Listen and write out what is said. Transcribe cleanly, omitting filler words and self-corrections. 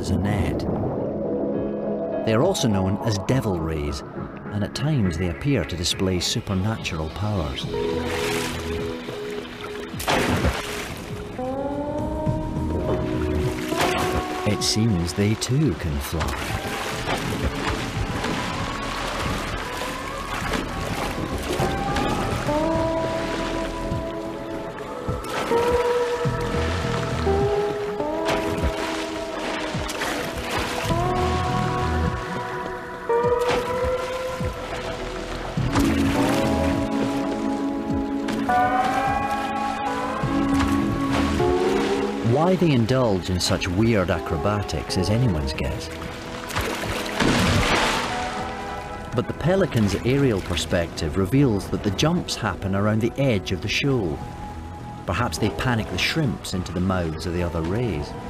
as a net. They are also known as devil rays, and at times they appear to display supernatural powers. It seems they too can fly. Why they indulge in such weird acrobatics is anyone's guess. But the pelican's aerial perspective reveals that the jumps happen around the edge of the shoal. Perhaps they panic the shrimps into the mouths of the other rays.